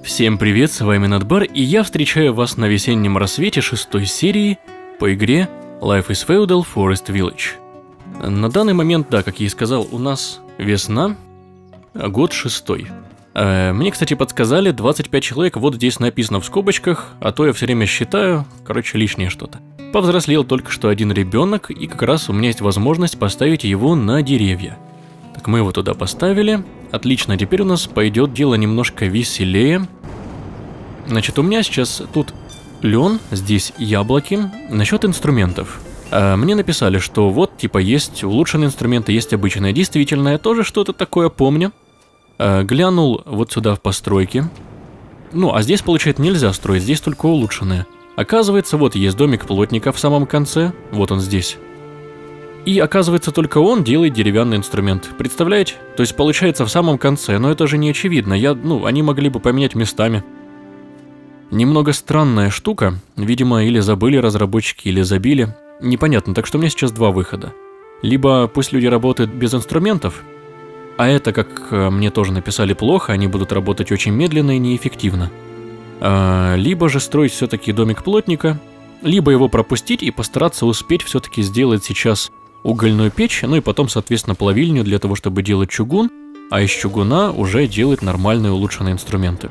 Всем привет, с вами Надбар, и я встречаю вас на весеннем рассвете 6-й серии по игре Life is Feudal Forest Village. На данный момент, да, как я и сказал, у нас весна, год 6-й. Мне, кстати, подсказали 25 человек, вот здесь написано в скобочках, а то я все время считаю, короче, лишнее что-то. Повзрослел только что один ребенок, и как раз у меня есть возможность поставить его на деревья. Так, мы его туда поставили. Отлично, теперь у нас пойдет дело немножко веселее. Значит, у меня сейчас тут лен, здесь яблоки. Насчет инструментов. Мне написали, что вот, типа, есть улучшенные инструменты, есть обычные. Действительно, я тоже что-то такое помню. Глянул вот сюда в постройки. Ну, а здесь, получается, нельзя строить, здесь только улучшенные. Оказывается, вот есть домик плотника в самом конце. Вот он здесь. И оказывается, только он делает деревянный инструмент. Представляете? То есть получается в самом конце, но это же не очевидно. Они могли бы поменять местами. Немного странная штука. Видимо, или забыли разработчики, или забили. Непонятно, так что у меня сейчас два выхода. Либо пусть люди работают без инструментов, а это, как мне тоже написали, плохо, они будут работать очень медленно и неэффективно. Либо же строить все-таки домик плотника, либо его пропустить и постараться успеть все-таки сделать сейчас угольную печь, ну и потом, соответственно, плавильню для того, чтобы делать чугун, а из чугуна уже делать нормальные улучшенные инструменты.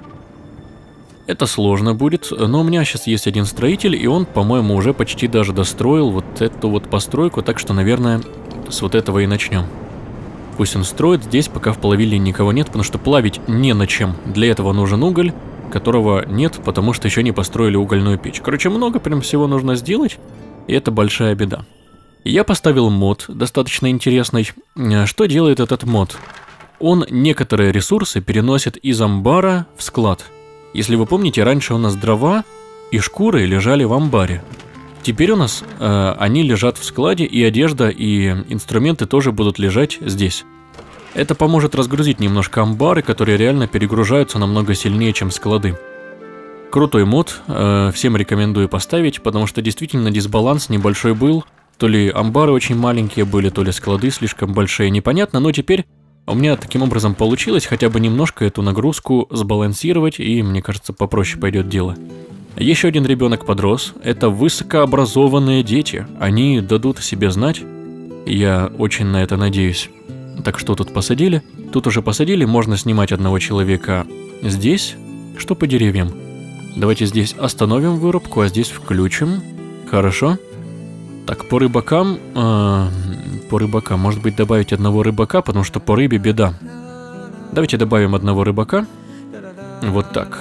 Это сложно будет, но у меня сейчас есть один строитель, и он, по-моему, уже почти даже достроил вот эту вот постройку, так что, наверное, с вот этого и начнем. Пусть он строит здесь, пока в плавильне никого нет, потому что плавить не на чем. Для этого нужен уголь, которого нет, потому что еще не построили угольную печь. Короче, много прям всего нужно сделать, и это большая беда. Я поставил мод, достаточно интересный. Что делает этот мод? Он некоторые ресурсы переносит из амбара в склад. Если вы помните, раньше у нас дрова и шкуры лежали в амбаре. Теперь у нас они лежат в складе, и одежда, и инструменты тоже будут лежать здесь. Это поможет разгрузить немножко амбары, которые реально перегружаются намного сильнее, чем склады. Крутой мод, всем рекомендую поставить, потому что действительно дисбаланс небольшой был. То ли амбары очень маленькие были, то ли склады слишком большие, непонятно, но теперь у меня таким образом получилось хотя бы немножко эту нагрузку сбалансировать, и, мне кажется, попроще пойдет дело. Еще один ребенок подрос, это высокообразованные дети, они дадут о себе знать, я очень на это надеюсь. Так что тут посадили? Тут уже посадили, можно снимать одного человека здесь, что по деревьям. Давайте здесь остановим вырубку, а здесь включим, хорошо. Так, по рыбакам, может быть, добавить одного рыбака, потому что по рыбе беда. Давайте добавим одного рыбака. Вот так.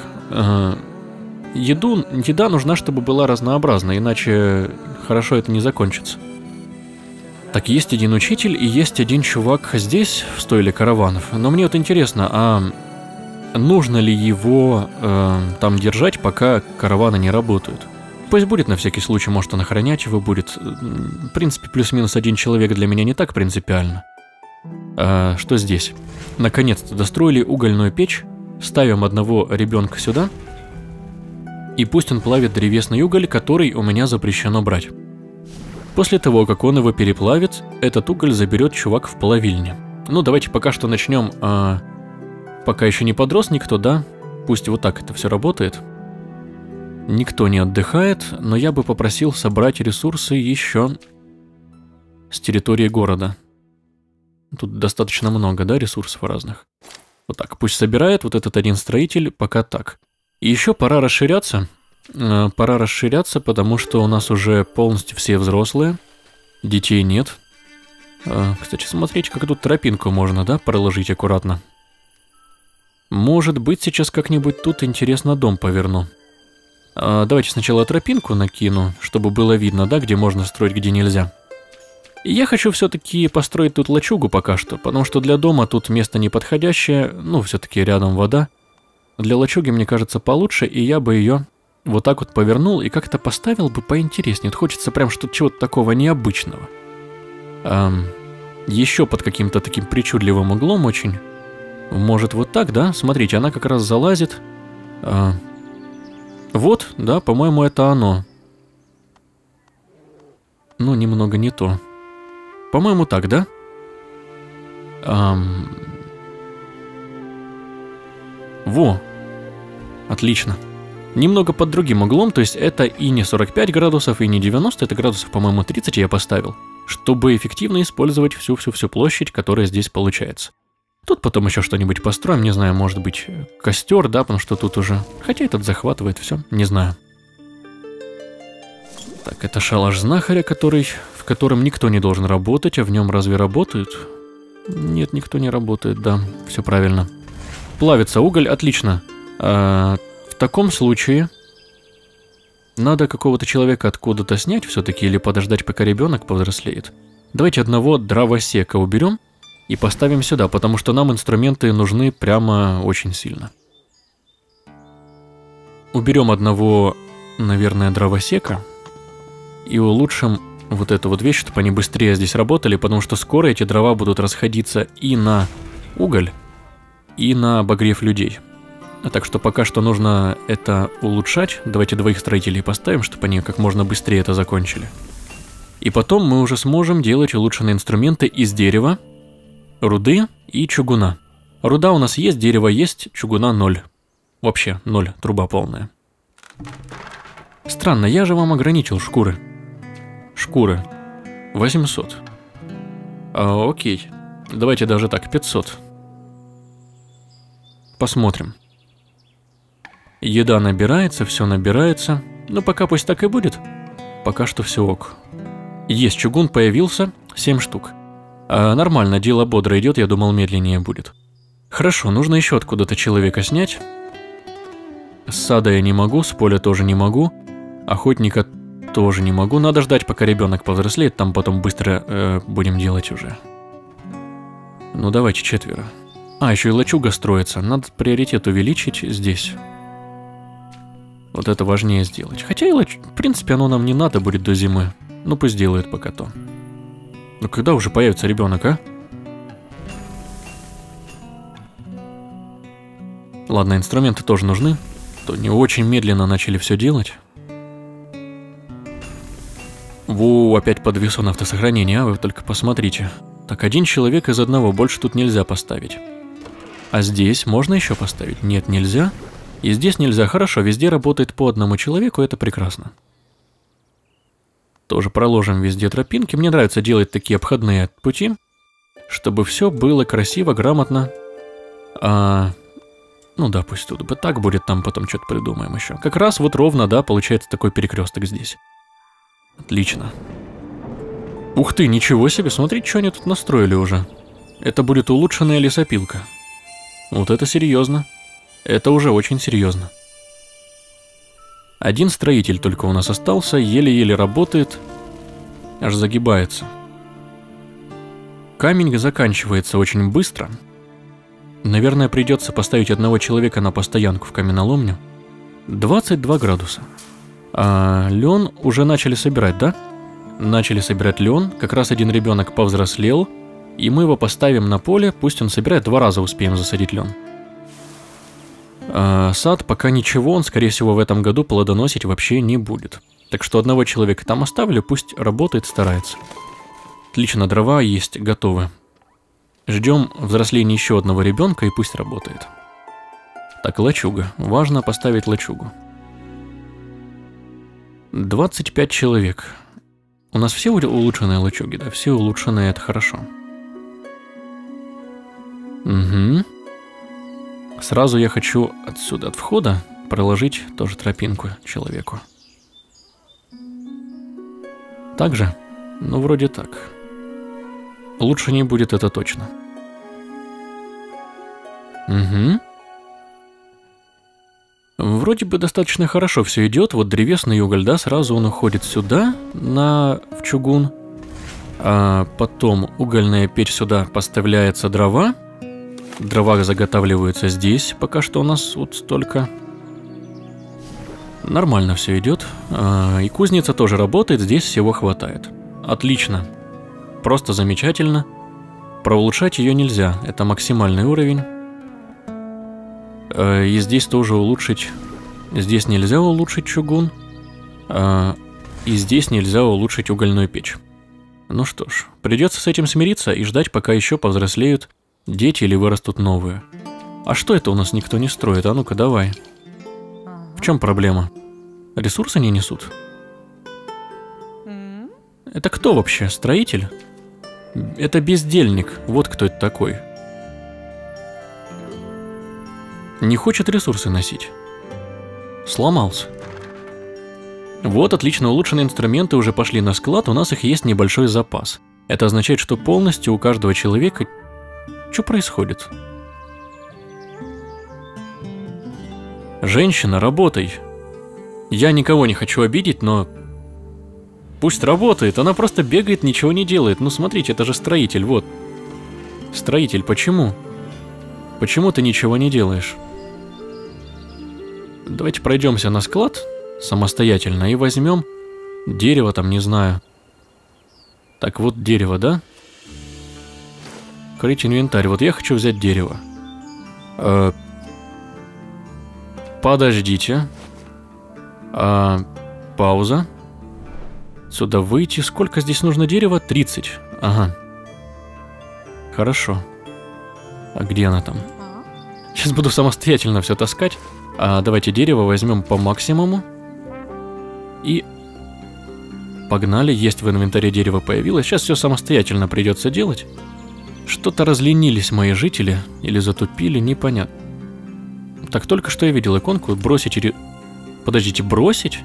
Еда нужна, чтобы была разнообразна, иначе хорошо это не закончится. Так, есть один учитель и есть один чувак здесь, в стойле караванов. Но мне вот интересно, а нужно ли его там держать, пока караваны не работают? Пусть будет на всякий случай, может он охранять его будет. В принципе, плюс-минус один человек для меня не так принципиально. Что здесь? Наконец-то достроили угольную печь. Ставим одного ребенка сюда. И пусть он плавит древесный уголь, который у меня запрещено брать. После того, как он его переплавит, этот уголь заберет чувак в плавильне. Ну, давайте пока что начнем. Пока еще не подрос никто, да? Пусть вот так это все работает. Никто не отдыхает, но я бы попросил собрать ресурсы еще с территории города. Тут достаточно много, да, ресурсов разных. Вот так, пусть собирает вот этот один строитель, пока так. И еще пора расширяться. Пора расширяться, потому что у нас уже полностью все взрослые. Детей нет. Кстати, смотрите, как тут тропинку можно, да, проложить аккуратно. Может быть, сейчас как-нибудь тут интересно дом поверну. Давайте сначала тропинку накину, чтобы было видно, да, где можно строить, где нельзя. И я хочу все-таки построить тут лачугу пока что, потому что для дома тут место неподходящее, ну, все-таки рядом вода. Для лачуги, мне кажется, получше, и я бы ее вот так вот повернул и как-то поставил бы поинтереснее. Хочется прям что-то чего-то такого необычного. Еще под каким-то таким причудливым углом очень. Может вот так, да? Смотрите, она как раз залазит. Вот, да, по-моему, это оно. Ну, немного не то. По-моему, так, да? Во. Отлично. Немного под другим углом, то есть это и не 45 градусов, и не 90, это градусов, по-моему, 30 я поставил, чтобы эффективно использовать всю площадь, которая здесь получается. Тут потом еще что-нибудь построим, не знаю, может быть, костер, да, потому что тут уже... Хотя этот захватывает все, не знаю. Так, это шалаш знахаря, в котором никто не должен работать, а в нем разве работают? Нет, никто не работает, да, все правильно. Плавится уголь, отлично. В таком случае надо какого-то человека откуда-то снять все-таки или подождать, пока ребенок повзрослеет. Давайте одного дровосека уберем и поставим сюда, потому что нам инструменты нужны прямо очень сильно. Уберем одного, наверное, дровосека и улучшим вот эту вот вещь, чтобы они быстрее здесь работали, потому что скоро эти дрова будут расходиться и на уголь, и на обогрев людей. Так что пока что нужно это улучшать. Давайте двоих строителей поставим, чтобы они как можно быстрее это закончили. И потом мы уже сможем делать улучшенные инструменты из дерева, руды и чугуна. Руда у нас есть, дерево есть, чугуна 0. Вообще 0, труба полная. Странно, я же вам ограничил шкуры. Шкуры 800. Окей, давайте даже так, 500. Посмотрим. Еда набирается, все набирается. Но пока пусть так и будет. Пока что все ок. Есть, чугун появился, 7 штук. Нормально, дело бодро идет, я думал, медленнее будет. Хорошо, нужно еще откуда-то человека снять. С сада я не могу, с поля тоже не могу. Охотника тоже не могу. Надо ждать, пока ребенок повзрослеет, там потом быстро будем делать уже. Ну давайте 4. Еще и лачуга строится. Надо приоритет увеличить здесь. Вот это важнее сделать. Хотя и в принципе, оно нам не надо будет до зимы. Ну пусть делает пока то. Ну когда уже появится ребенок, а? Ладно, инструменты тоже нужны. То не очень медленно начали все делать. Опять подвесон автосохранения, вы только посмотрите. Так, 1 человек из одного, больше тут нельзя поставить. А здесь можно еще поставить? Нет, нельзя. И здесь нельзя. Хорошо, везде работает по одному человеку, это прекрасно. Тоже проложим везде тропинки. Мне нравится делать такие обходные пути, чтобы все было красиво, грамотно. Ну да, пусть тут бы так будет, там потом что-то придумаем еще. Как раз вот ровно, да, получается такой перекресток здесь. Отлично. Ух ты, ничего себе, смотрите, что они тут настроили уже. Это будет улучшенная лесопилка. Вот это серьезно. Это уже очень серьезно. 1 строитель только у нас остался, еле-еле работает, аж загибается. Камень заканчивается очень быстро. Наверное, придется поставить 1 человека на постоянку в каменоломню. 22 градуса. Лен уже начали собирать, да? Начали собирать лен, как раз 1 ребенок повзрослел, и мы его поставим на поле, пусть он собирает, 2 раза успеем засадить лен. Сад пока ничего, он, скорее всего, в этом году плодоносить вообще не будет. Так что 1 человека там оставлю, пусть работает, старается. Отлично, дрова есть, готовы. Ждем взросления еще 1 ребенка и пусть работает. Так, лачуга. Важно поставить лачугу. 25 человек. У нас все улучшенные лачуги, да? Все улучшенные, это хорошо. Угу. Сразу я хочу отсюда, от входа, проложить тоже тропинку человеку. Так же? Ну, вроде так. Лучше не будет, это точно. Угу. Вроде бы достаточно хорошо все идет. Вот древесный уголь, да, сразу он уходит сюда, в чугун. А потом угольная печь сюда поставляется дрова. Дрова заготавливаются здесь. Пока что у нас вот столько. Нормально все идет. И кузница тоже работает, здесь всего хватает. Отлично. Просто замечательно. Проулучшать ее нельзя, это максимальный уровень. И здесь тоже улучшить. Здесь нельзя улучшить чугун. И здесь нельзя улучшить угольную печь. Ну что ж, придется с этим смириться и ждать, пока еще повзрослеют дети или вырастут новые. А что это у нас никто не строит? А ну-ка давай. чем проблема? Ресурсы не несут? Это кто вообще? Строитель? Это бездельник. Вот кто это такой. Не хочет ресурсы носить. Сломался. Вот, отлично, улучшенные инструменты уже пошли на склад, у нас их есть небольшой запас. Это означает, что полностью у каждого человека... Что происходит? Женщина, работай. Я никого не хочу обидеть, но... Пусть работает, она просто бегает, ничего не делает. Ну смотрите, это же строитель, вот. Строитель, почему? Почему ты ничего не делаешь? Давайте пройдемся на склад самостоятельно и возьмем дерево там, не знаю. Так, вот дерево, да? Открыть инвентарь. Вот я хочу взять дерево. Подождите. Пауза. Сюда выйти. Сколько здесь нужно дерева? 30. Ага. Хорошо. А где она там? Сейчас буду самостоятельно все таскать. Давайте дерево возьмем по максимуму. И погнали. Есть в инвентаре дерево появилось. Сейчас все самостоятельно придется делать. Что-то разленились мои жители. Или затупили, непонятно. Так, только что я видел иконку. Бросить... Подождите, бросить?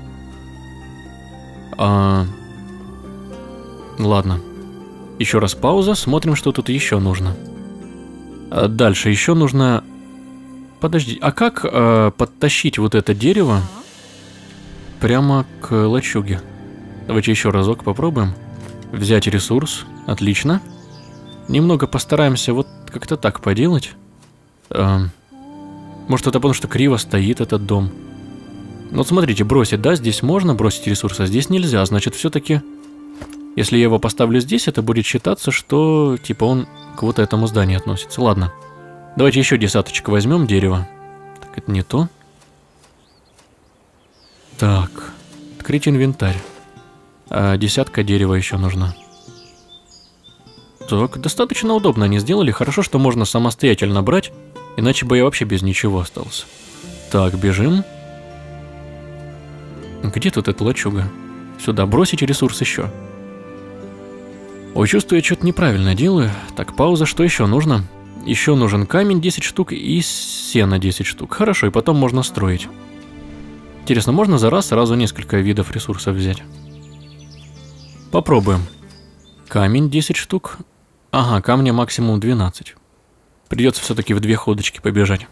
Ладно. Еще раз пауза. Смотрим, что тут еще нужно. Дальше еще нужно... Подожди, а как подтащить вот это дерево прямо к лачуге? Давайте еще разок попробуем. Взять ресурс. Отлично. Немного постараемся вот как-то так поделать. Может, это потому, что криво стоит этот дом. Вот смотрите, бросить, да, здесь можно бросить ресурс, а здесь нельзя. Значит, все-таки, если я его поставлю здесь, это будет считаться, что, типа, он к вот этому зданию относится. Ладно. Давайте еще десяточку возьмем дерево. Так, это не то. Так, открыть инвентарь. Десятка дерева еще нужна. Так, достаточно удобно они сделали. Хорошо, что можно самостоятельно брать, иначе бы я вообще без ничего остался. Так, бежим. Где тут эта лачуга? Сюда, бросить ресурс еще. Ой, чувствую, я что-то неправильно делаю. Так, пауза, что еще нужно? Еще нужен камень 10 штук и сено 10 штук. Хорошо, и потом можно строить. Интересно, можно за раз сразу несколько видов ресурсов взять? Попробуем. Камень 10 штук. Ага, камня максимум 12. Придется все-таки в 2 ходочки побежать.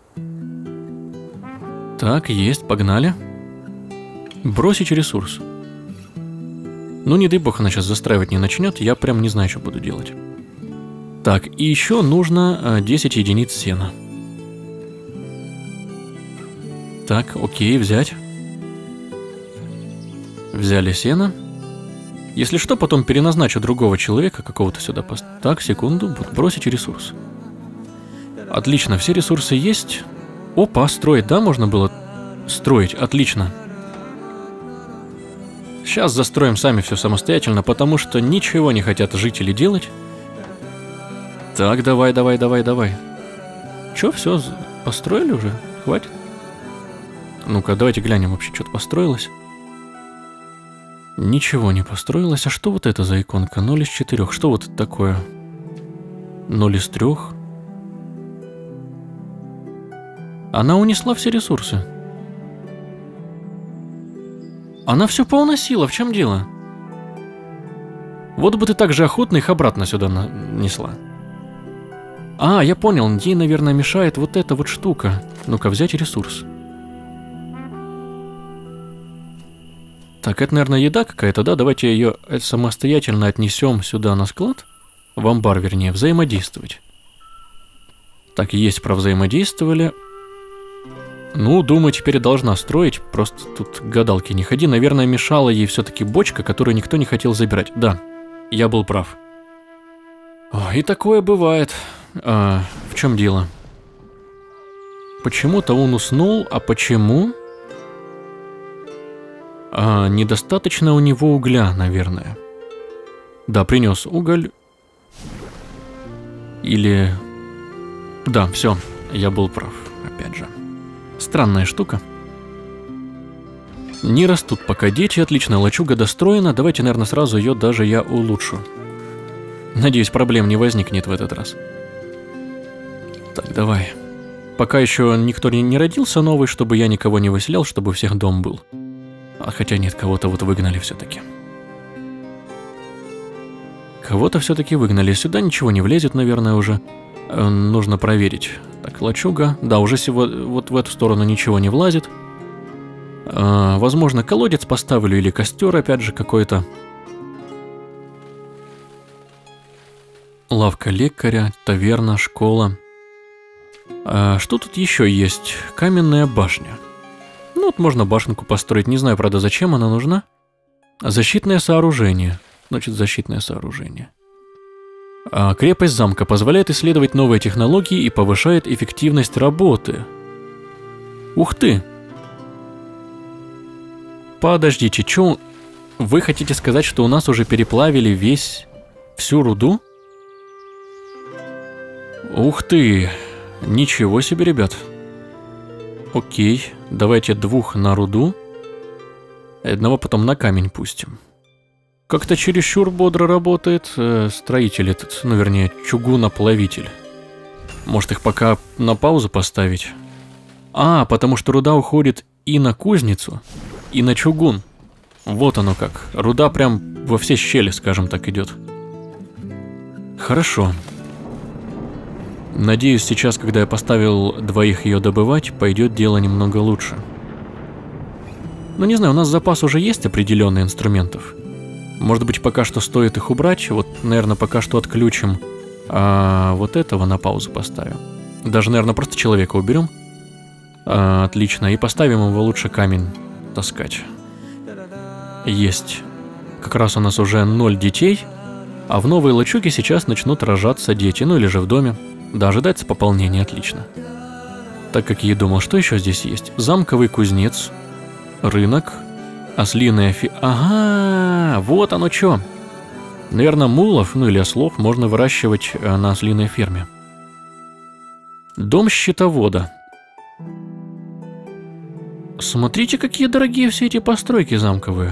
Так, есть, погнали. Бросить ресурс. Ну, не дай бог, она сейчас застраивать не начнет, я прям не знаю, что буду делать. Так, и еще нужно 10 единиц сена. Так, окей, взять. Взяли сено. Если что, потом переназначу другого человека какого-то сюда. Так, секунду, бросить ресурс. Отлично, все ресурсы есть. Опа, строить, да, можно было строить, отлично. Сейчас застроим сами все самостоятельно, потому что ничего не хотят жители делать. Так, давай. Че, все, построили уже? Хватит? Ну-ка, давайте глянем вообще, что-то построилось. Ничего не построилось. А что вот это за иконка? 0 из 4. Что вот это такое? 0 из 3. Она унесла все ресурсы. Она все поуносила, в чем дело? Вот бы ты так же охотно их обратно сюда несла. А, я понял, ей, наверное, мешает вот эта вот штука. Ну-ка, взять ресурс. Так, это, наверное, еда какая-то, да? Давайте ее самостоятельно отнесем сюда на склад. В амбар, вернее, взаимодействовать. Так, есть, провзаимодействовали. Ну, думаю, теперь должна строить. Просто тут гадалки не ходи. Наверное, мешала ей все-таки бочка, которую никто не хотел забирать. Да, я был прав. О, и такое бывает. В чем дело? Почему-то он уснул, а почему? Недостаточно у него угля, наверное. Да, принес уголь. Или... Да, все, я был прав, опять же. Странная штука. Не растут пока дети, отлично, лачуга достроена. Давайте, наверное, сразу ее даже я улучшу. Надеюсь, проблем не возникнет в этот раз. Так, давай. Пока еще никто не родился новый, чтобы я никого не выселял, чтобы у всех дом был. А хотя нет, кого-то вот выгнали все-таки. Кого-то все-таки выгнали. Сюда ничего не влезет, наверное, уже. Нужно проверить. Так, лачуга. Да, уже вот в эту сторону ничего не влазит. Возможно, колодец поставлю или костер опять же какой-то. Лавка лекаря, таверна, школа. Что тут еще есть? Каменная башня. Ну, вот можно башенку построить. Не знаю, правда, зачем она нужна. Защитное сооружение. Значит, защитное сооружение. Крепость замка позволяет исследовать новые технологии и повышает эффективность работы. Ух ты! Подождите, чё? Вы хотите сказать, что у нас уже переплавили всю руду? Ух ты! Ничего себе, ребят. Окей, давайте 2 на руду. 1 потом на камень пустим. Как-то чересчур бодро работает строитель этот, ну вернее, чугуноплавитель. Может их пока на паузу поставить? Потому что руда уходит и на кузницу, и на чугун. Вот оно как. Руда прям во все щели, скажем так, идет. Хорошо. Надеюсь, сейчас, когда я поставил 2 ее добывать, пойдет дело немного лучше. Ну не знаю, у нас запас уже есть определенный инструментов. Может быть, пока что стоит их убрать. Вот, наверное, пока что отключим. А вот этого на паузу поставим. Даже, наверное, просто человека уберем. Отлично. И поставим его лучше камень таскать. Есть. Как раз у нас уже 0 детей. А в новой лачуге сейчас начнут рожаться дети. Ну или же в доме. Да, ожидается пополнение. Отлично. Так как я и думал, что еще здесь есть? Замковый кузнец. Рынок. Ослиная Ага, вот оно что. Наверное, мулов, ну или ослов можно выращивать на ослиной ферме. Дом счетовода. Смотрите, какие дорогие все эти постройки замковые.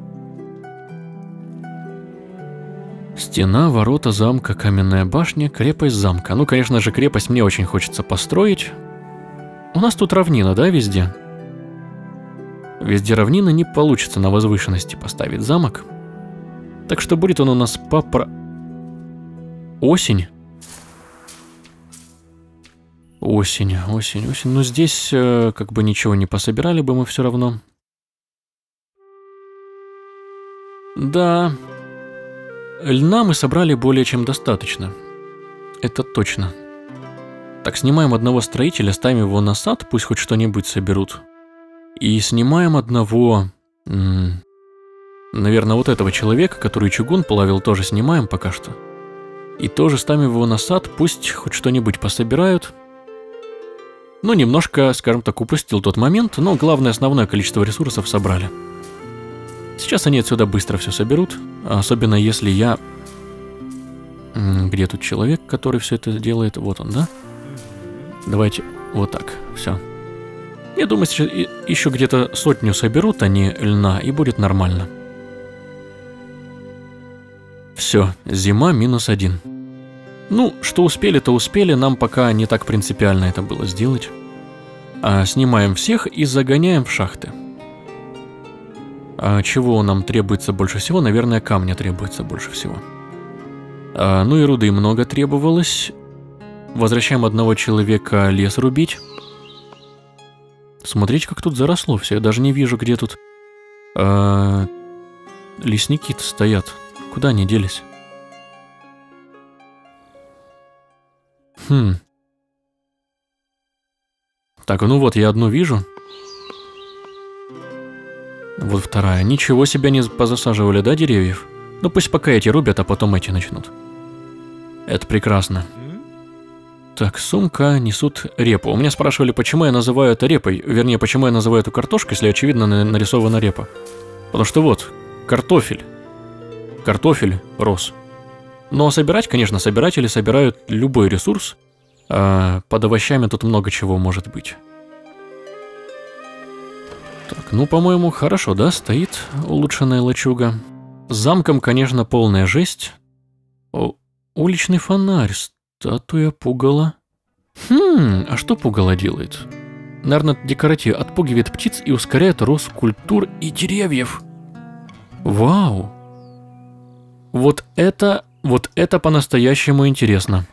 Стена, ворота замка, каменная башня, крепость замка. Ну, конечно же, крепость мне очень хочется построить. У нас тут равнина, да, везде? Везде равнина, не получится на возвышенности поставить замок. Так что будет он у нас Осень. Осень. Но здесь как бы ничего не пособирали бы мы все равно. Да. Льна мы собрали более чем достаточно. Это точно. Так, снимаем одного строителя, ставим его на сад, пусть хоть что-нибудь соберут. И снимаем одного... наверное, вот этого человека, который чугун плавил, тоже снимаем пока что. И тоже ставим его на сад, пусть хоть что-нибудь пособирают. Ну, немножко, скажем так, упустил тот момент, но главное, основное количество ресурсов собрали. Сейчас они отсюда быстро все соберут, особенно если я... Где тут человек, который все это делает? Вот он, да? Давайте вот так, все. Я думаю, сейчас еще где-то 100 соберут они льна, и будет нормально. Все, зима -1. Ну, что успели, то успели, нам пока не так принципиально это было сделать. Снимаем всех и загоняем в шахты. Чего нам требуется больше всего? Наверное, камня требуется больше всего. Ну и руды много требовалось. Возвращаем одного человека лес рубить. Смотрите, как тут заросло все. Я даже не вижу, где тут лесники-то стоят. Куда они делись? Так, ну вот, я одну вижу. Вот вторая. Ничего себе не позасаживали, да, деревьев? Ну пусть пока эти рубят, а потом эти начнут. Это прекрасно. Так, сумка, несут репу. У меня спрашивали, почему я называю это репой. Вернее, почему я называю эту картошкой, если очевидно нарисована репа. Потому что вот, картофель. Картофель рос. Но собирать, конечно, собиратели собирают любой ресурс. Под овощами тут много чего может быть. Так, Так, ну, по-моему, хорошо, да, стоит улучшенная лачуга. С замком, конечно, полная жесть. О, уличный фонарь, статуя пугала. А что пугало делает? Наверное, декоратив отпугивает птиц и ускоряет рост культур и деревьев. Вау! Вот это по-настоящему интересно.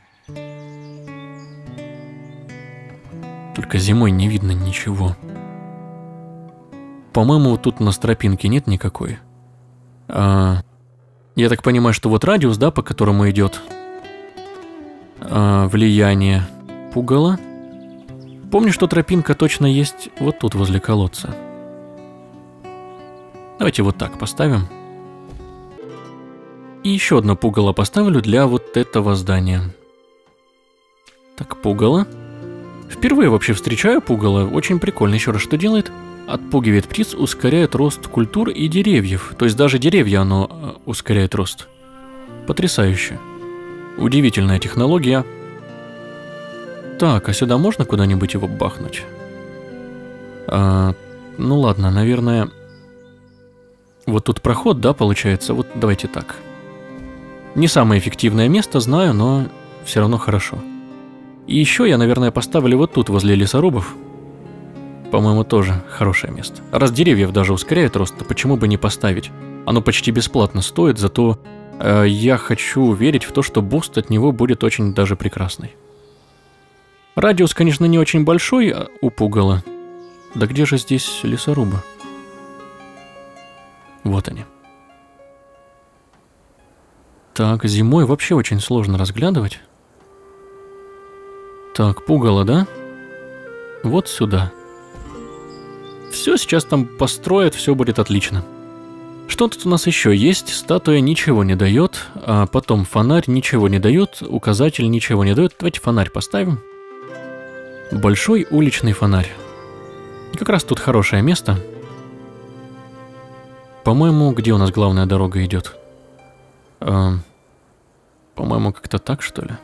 Только зимой не видно ничего. По-моему, вот тут у нас тропинки нет никакой. Я так понимаю, что вот радиус, да, по которому идет влияние пугала. Помню, что тропинка точно есть вот тут, возле колодца. Давайте вот так поставим. И еще одно пугало поставлю для вот этого здания. Так, пугало. Впервые вообще встречаю пугало. Очень прикольно. Еще раз, что делает? Отпугивает птиц, ускоряет рост культур и деревьев. То есть даже деревья оно ускоряет рост. Потрясающе. Удивительная технология. Так, а сюда можно куда-нибудь его бахнуть? Ну ладно, наверное... Вот тут проход, да, получается? Вот давайте так. Не самое эффективное место, знаю, но все равно хорошо. И еще я, наверное, поставлю вот тут, возле лесорубов. По-моему, тоже хорошее место. Раз деревьев даже ускоряет рост, то почему бы не поставить? Оно почти бесплатно стоит, зато я хочу верить в то, что буст от него будет очень даже прекрасный. Радиус, конечно, не очень большой у пугала. Да где же здесь лесорубы? Вот они. Так, зимой вообще очень сложно разглядывать. Так, пугало, да? Вот сюда. Все сейчас там построят, все будет отлично. Что тут у нас еще есть? Статуя ничего не дает, а потом фонарь ничего не дает, указатель ничего не дает. Давайте фонарь поставим. Большой уличный фонарь. Как раз тут хорошее место. По-моему, где у нас главная дорога идет? По-моему, как-то так, что ли?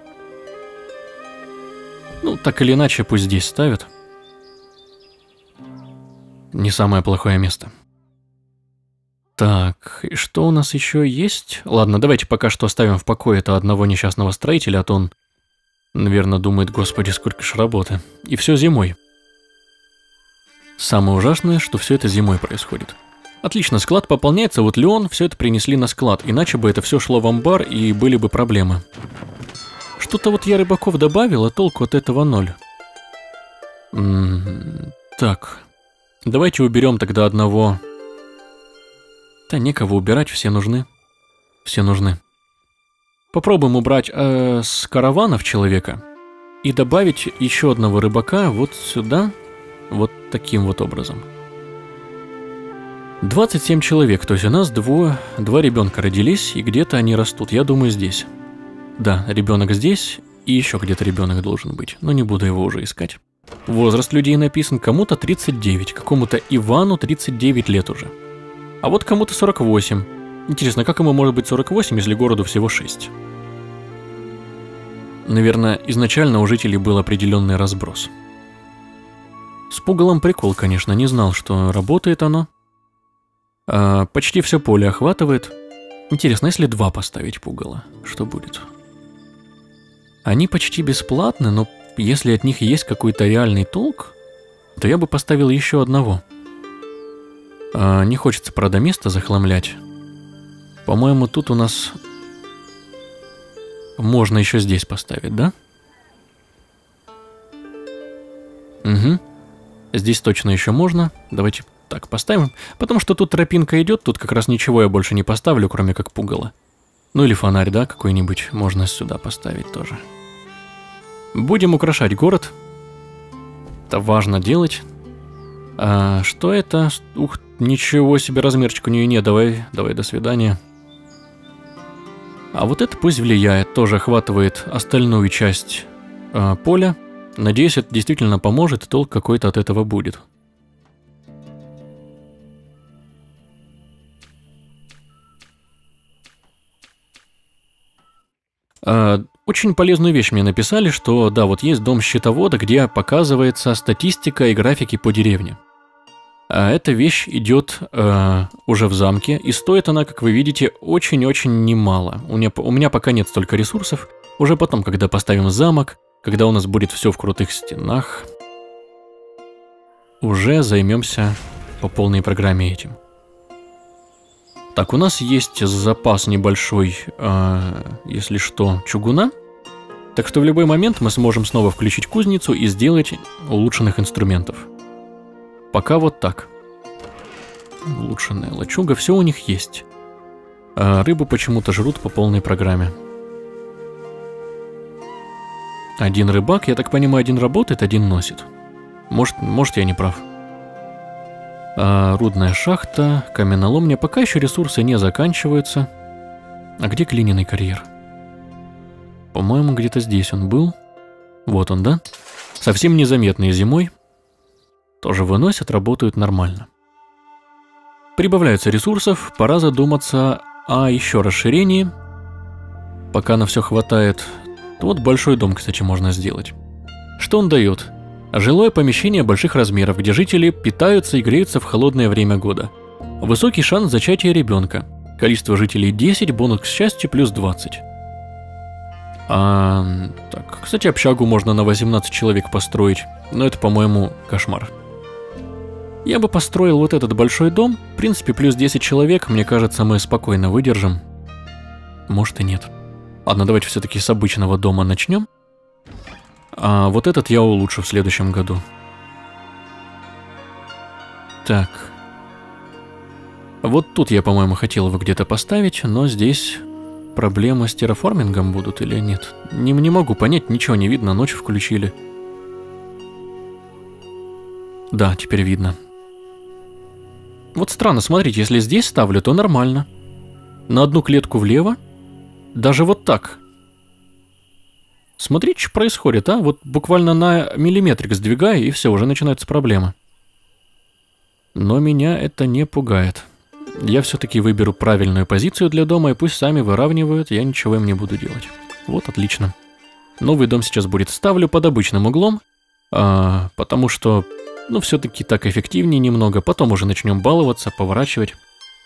Ну, так или иначе, пусть здесь ставят. Не самое плохое место. Так, и что у нас еще есть? Ладно, давайте пока что оставим в покое этого одного несчастного строителя, а то он, наверное, думает, господи, сколько ж работы. И все зимой. Самое ужасное, что все это зимой происходит. Отлично, склад пополняется, вот Леон все это принесли на склад, иначе бы это все шло в амбар и были бы проблемы. Что-то вот я рыбаков добавил, а толку от этого ноль. Так, давайте уберем тогда одного. Да некого убирать, все нужны. Все нужны. Попробуем убрать с караванов человека и добавить еще одного рыбака вот сюда, вот таким вот образом. 27 человек, то есть у нас два ребенка родились, и где-то они растут, я думаю, здесь. Да, ребенок здесь, и еще где-то ребенок должен быть, но не буду его уже искать. Возраст людей написан, кому-то 39, какому-то Ивану 39 лет уже. А вот кому-то 48. Интересно, как ему может быть 48, если городу всего 6? Наверное, изначально у жителей был определенный разброс. С пугалом прикол, конечно, не знал, что работает оно. Почти все поле охватывает. Интересно, если 2 поставить пугало, что будет? Они почти бесплатны, но если от них есть какой-то реальный толк, то я бы поставил еще одного. Не хочется, правда, место захламлять. По-моему, тут у нас можно еще здесь поставить, да? Угу. Здесь точно еще можно. Давайте так поставим. Потому что тут тропинка идет, тут как раз ничего я больше не поставлю, кроме как пугало. Ну или фонарь, да, какой-нибудь можно сюда поставить тоже. Будем украшать город. Это важно делать. Что это? Ух, ничего себе, размерчик у нее нет. Давай, до свидания. А вот это пусть влияет, тоже охватывает остальную часть поля. Надеюсь, это действительно поможет, и толк какой-то от этого будет. Очень полезную вещь мне написали, что да, вот есть дом счетовода, где показывается статистика и графики по деревне. Эта вещь идет уже в замке, и стоит она, как вы видите, очень-очень немало. У меня пока нет столько ресурсов. Уже потом, когда поставим замок, когда у нас будет все в крутых стенах, уже займемся по полной программе этим. Так, у нас есть запас небольшой, если что, чугуна. Так что в любой момент мы сможем снова включить кузницу и сделать улучшенных инструментов. Пока вот так. Улучшенная лачуга, все у них есть. Рыбу почему-то жрут по полной программе. Один рыбак, я так понимаю, один работает, один носит. Может я не прав. Рудная шахта, каменоломня. Пока еще ресурсы не заканчиваются. А где глиняный карьер? По-моему, где-то здесь он был. Вот он, да? Совсем незаметные зимой. Тоже выносят, работают нормально. Прибавляются ресурсов, пора задуматься о еще расширении. Пока на все хватает. Вот большой дом, кстати, можно сделать. Что он дает? Жилое помещение больших размеров, где жители питаются и греются в холодное время года. Высокий шанс зачатия ребенка. Количество жителей 10, бонус к счастью плюс 20. Так, кстати, общагу можно на 18 человек построить, но это, по-моему, кошмар. Я бы построил вот этот большой дом, в принципе, плюс 10 человек, мне кажется, мы спокойно выдержим. Может и нет. Ладно, давайте все-таки с обычного дома начнем. А вот этот я улучшу в следующем году. Так. Вот тут я, по-моему, хотел его где-то поставить, но здесь проблемы с терраформингом будут или нет. Не могу понять, ничего не видно, ночь включили. Да, теперь видно. Вот странно, смотрите, если здесь ставлю, то нормально. На одну клетку влево. Даже вот так. Смотрите, что происходит, а? Вот буквально на миллиметрик сдвигаю, и все, уже начинаются проблемы. Но меня это не пугает. Я все-таки выберу правильную позицию для дома, и пусть сами выравнивают, я ничего им не буду делать. Вот, отлично. Новый дом сейчас будет ставлю под обычным углом, потому что, ну, все-таки так эффективнее немного. Потом уже начнем баловаться, поворачивать.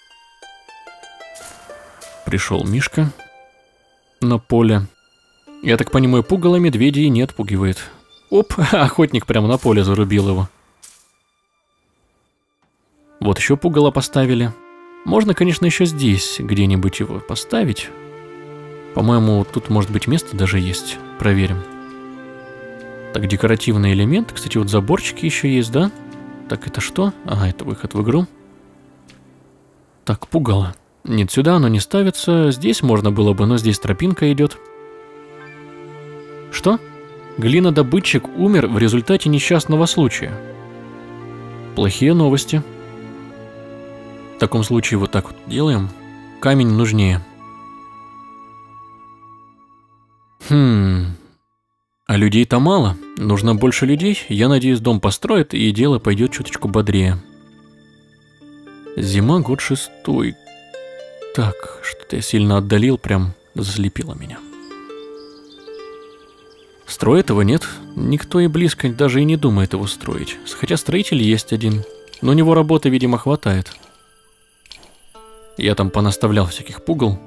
Пришел Мишка на поле. Я так понимаю, пугало медведей не отпугивает. Оп, охотник прямо на поле зарубил его. Вот еще пугало поставили. Можно, конечно, еще здесь где-нибудь его поставить. По-моему, тут, может быть, место даже есть. Проверим. Так, декоративный элемент. Кстати, вот заборчики еще есть, да? Так, это что? Ага, это выход в игру. Так, пугало. Нет, сюда оно не ставится. Здесь можно было бы, но здесь тропинка идет. Что? Глинодобытчик умер в результате несчастного случая. Плохие новости. В таком случае вот так вот делаем. Камень нужнее. А людей-то мало. Нужно больше людей. Я надеюсь, дом построят, и дело пойдет чуточку бодрее. Зима, год 6. Так, что-то я сильно отдалил, прям заслепило меня. Строит его нет. Никто и близко даже и не думает его строить. Хотя строитель есть один. Но у него работы, видимо, хватает. Я там понаставлял всяких пугал.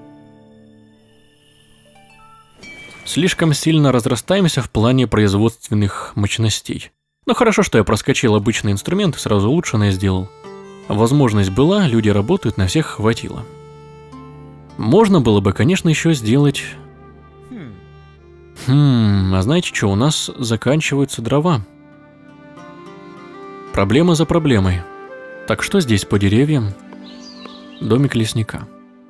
Слишком сильно разрастаемся в плане производственных мощностей. Но хорошо, что я проскочил обычный инструмент и сразу улучшенное сделал. Возможность была, люди работают, на всех хватило. Можно было бы, конечно, еще сделать... А знаете что, у нас заканчиваются дрова. Проблема за проблемой. Так, что здесь по деревьям? Домик лесника.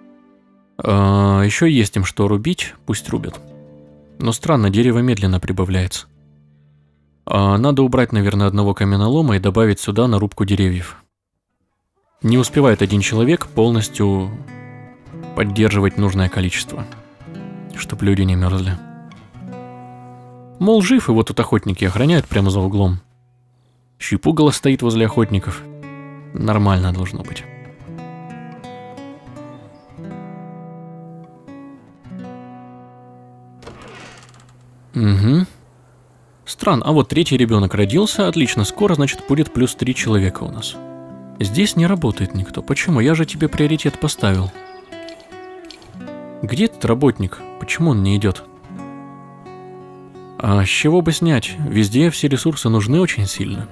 Еще есть им что рубить, пусть рубят. Но странно, дерево медленно прибавляется. Надо убрать, наверное, одного каменолома и добавить сюда нарубку деревьев. Не успевает один человек полностью поддерживать нужное количество, чтобы люди не мерзли. Мол, жив, его тут охотники охраняют прямо за углом. Еще и пугало стоит возле охотников. Нормально должно быть. Угу. Странно, а вот третий ребенок родился, отлично, скоро, значит, будет плюс 3 человека у нас. Здесь не работает никто. Почему? Я же тебе приоритет поставил. Где этот работник? Почему он не идет? А с чего бы снять? Везде все ресурсы нужны очень сильно.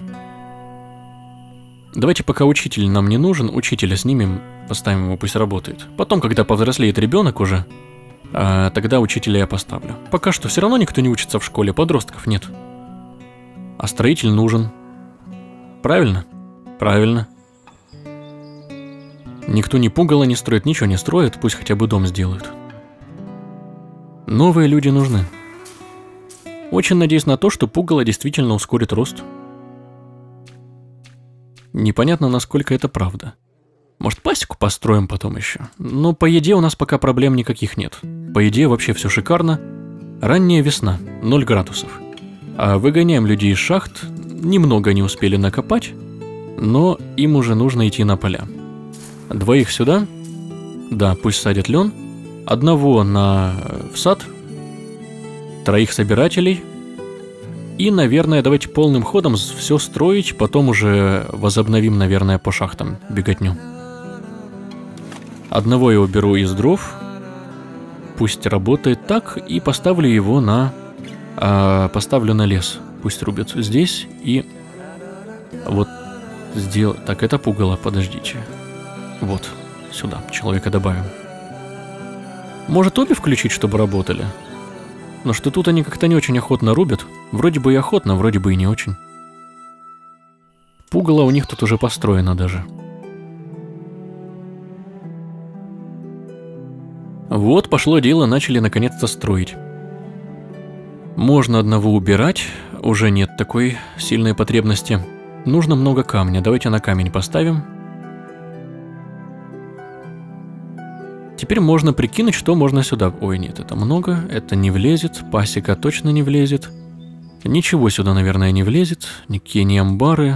Давайте, пока учитель нам не нужен, учителя снимем, поставим его, пусть работает. Потом, когда повзрослеет ребенок уже, тогда учителя я поставлю. Пока что все равно никто не учится в школе, подростков нет. А строитель нужен. Правильно? Правильно. Никто ни пугало не строит, ничего не строит, пусть хотя бы дом сделают. Новые люди нужны. Очень надеюсь на то, что пугало действительно ускорит рост. Непонятно, насколько это правда. Может, пасеку построим потом еще? Но по еде у нас пока проблем никаких нет. По еде вообще все шикарно. Ранняя весна, 0 градусов. А выгоняем людей из шахт. Немного не успели накопать, но им уже нужно идти на поля. 2 сюда. Да, пусть садят лен. 1 в сад. 3 собирателей. И, наверное, давайте полным ходом все строить, потом уже возобновим, наверное, по шахтам беготню. 1 я уберу из дров. Пусть работает так, и поставлю его на... поставлю на лес. Пусть рубят здесь и... Вот сделаю... Так, это пугало, подождите. Вот, сюда человека добавим. Может, обе включить, чтобы работали? Но что тут они как-то не очень охотно рубят. Вроде бы и охотно, вроде бы и не очень. Пугало у них тут уже построено даже. Вот, пошло дело, начали наконец-то строить. Можно 1 убирать, уже нет такой сильной потребности. Нужно много камня, давайте на камень поставим. Теперь можно прикинуть, что можно сюда... Ой, нет, это много, это не влезет, пасека точно не влезет. Ничего сюда, наверное, не влезет, никакие не амбары.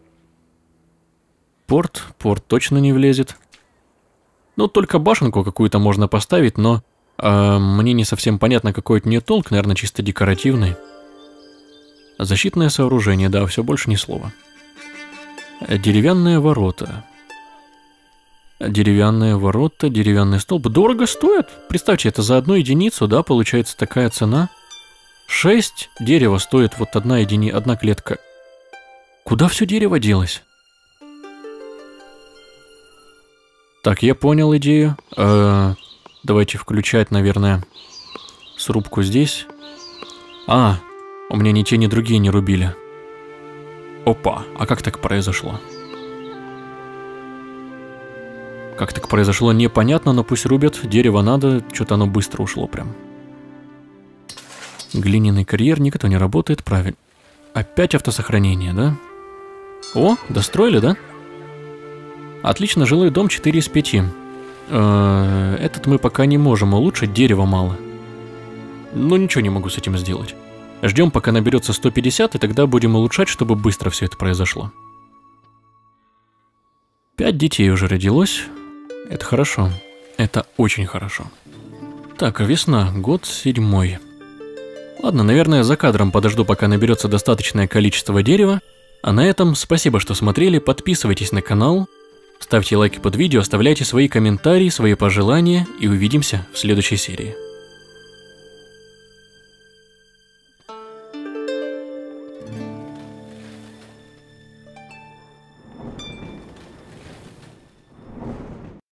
Порт точно не влезет. Ну, только башенку какую-то можно поставить, но мне не совсем понятно, какой от нее толк, наверное, чисто декоративный. Защитное сооружение, да, все больше ни слова. Деревянные ворота. Деревянные ворота, деревянный столб. Дорого стоит. Представьте, это за 1 единицу, да, получается такая цена. 6 дерева стоит вот 1 клетка. Куда все дерево делось? Так, я понял идею. Давайте включать, наверное, срубку здесь. У меня ни те, ни другие не рубили. Опа, а как так произошло? Как так произошло, непонятно, но пусть рубят. Дерево надо, что-то оно быстро ушло прям. Глиняный карьер, никто не работает, правильно. Опять автосохранение, да? О, достроили, да? Отлично, жилой дом 4 из 5. Этот мы пока не можем улучшить, дерева мало. Ну ничего не могу с этим сделать. Ждем, пока наберется 150, и тогда будем улучшать, чтобы быстро все это произошло. 5 детей уже родилось. Это хорошо. Это очень хорошо. Так, весна, год 7. Ладно, наверное, за кадром подожду, пока наберется достаточное количество дерева. А на этом спасибо, что смотрели. Подписывайтесь на канал, ставьте лайки под видео, оставляйте свои комментарии, свои пожелания, и увидимся в следующей серии.